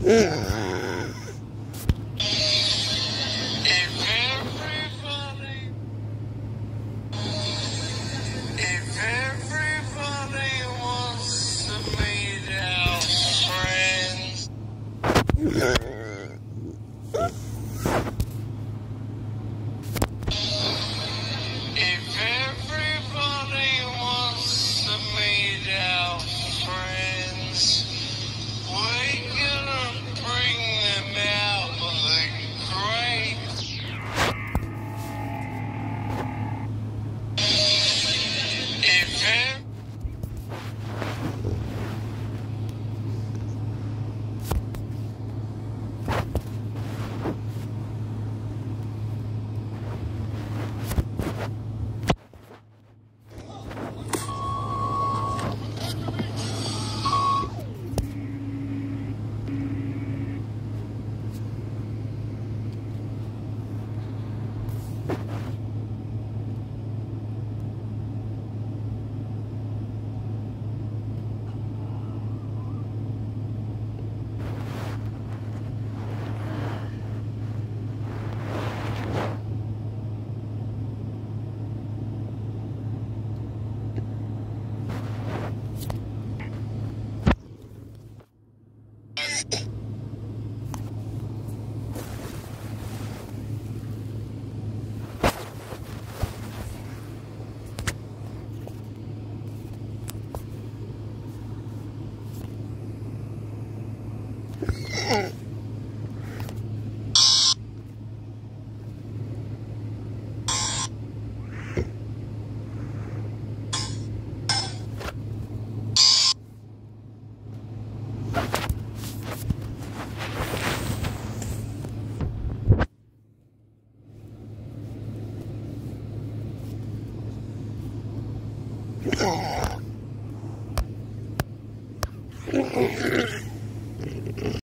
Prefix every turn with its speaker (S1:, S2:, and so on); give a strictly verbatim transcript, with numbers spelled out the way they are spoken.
S1: If everybody wants to meet our friends, if everybody wants to meet our friends, we're gonna bring them out of the grave. If ev- Oh.